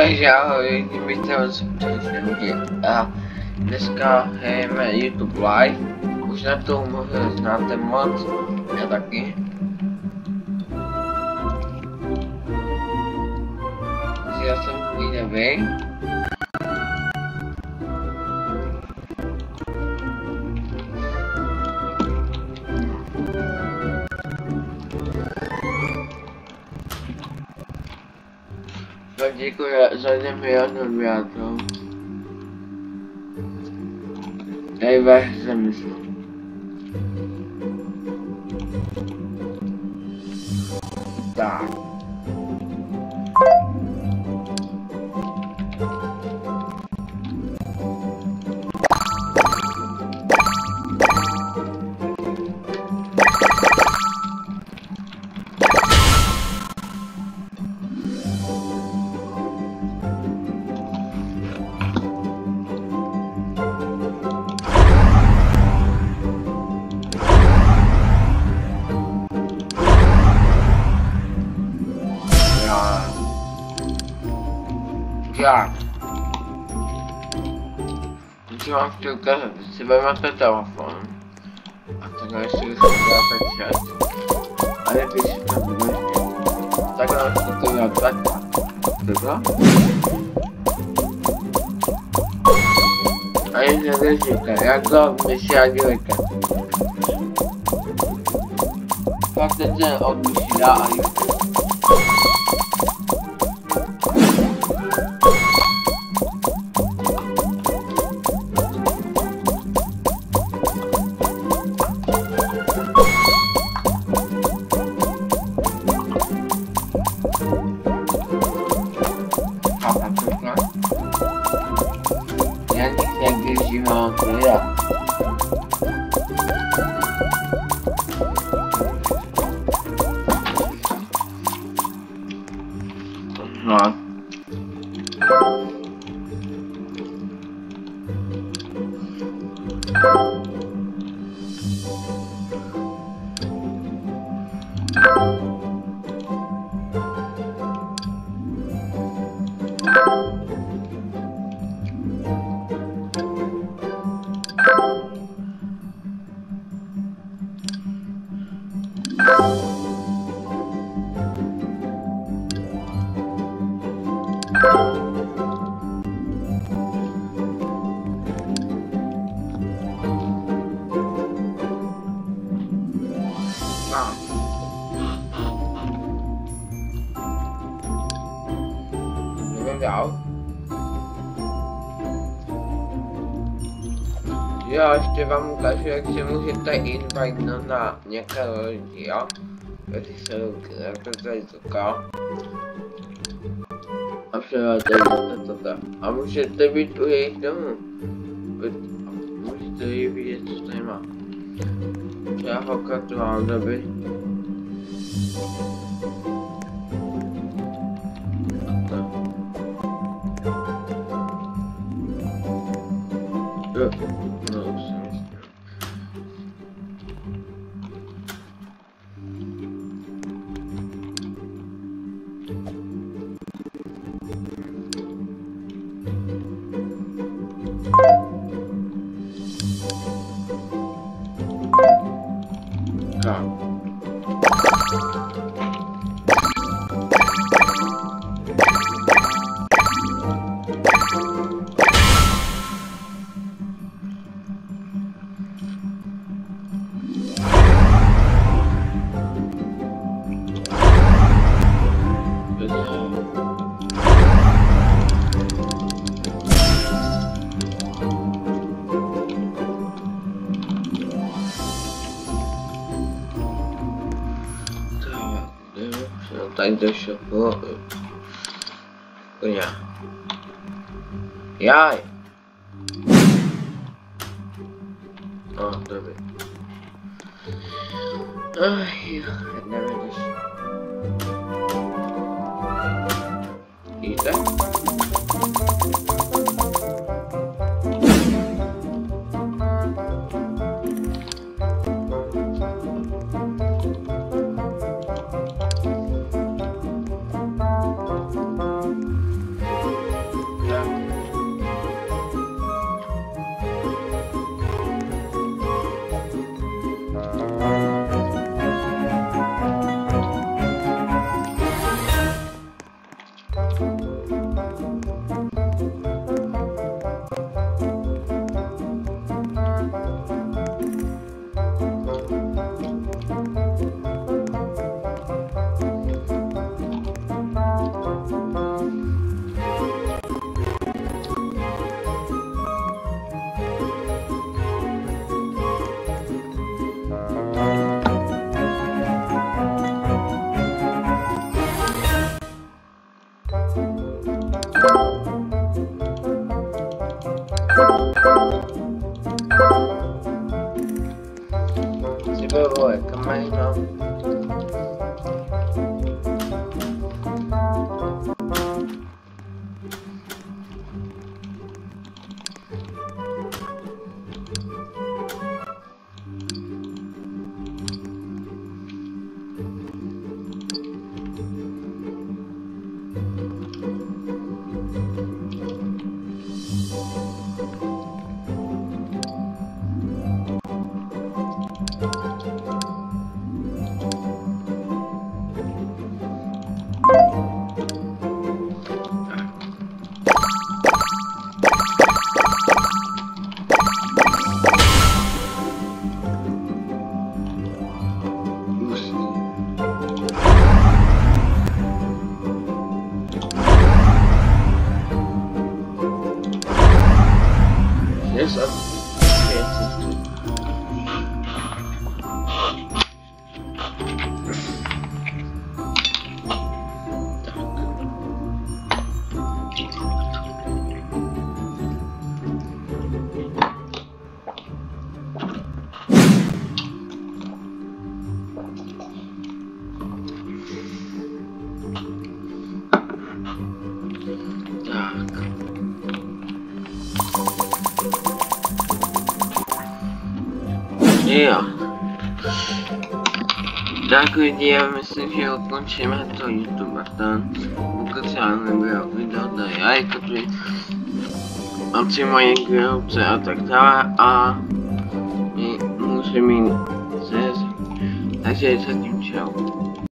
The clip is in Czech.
Takže ahoj, vítejte vás přesně a dneska hrajeme YouTube live, už na to možná znáte moc, já taky. Já jsem někde vy. Děkuji za 1 milion odběratelů. Tady se myslím. Tak. Tak. Když vám chtěl ukázat, když si vezmete telefon a takhle si už uděláte chat a nepíšete vůbec. Takhle si to udělat takhle. Takhle. A když nedržíte, jak to vyšádíte. Pak teď se odpustí a YouTube. Jo, ještě vám ukážu, jak si můžete invitnout na nějaké lidi, jo? Když se jak to tady toká. A předáte to tam. A můžete být u jejich domů. Můžete jí vidět, co tady má. Já holka tu mám doby. Tady došlo po... Koně. Jaj. O, dobrý. Jo, nevedeš. Jde? Jo. Tak lidi, já myslím, že ukončíme to YouTube. Pokud se vám nebylo video, daj like, a tři moje kvělce a tak dále a může mít se. Takže zatím čau.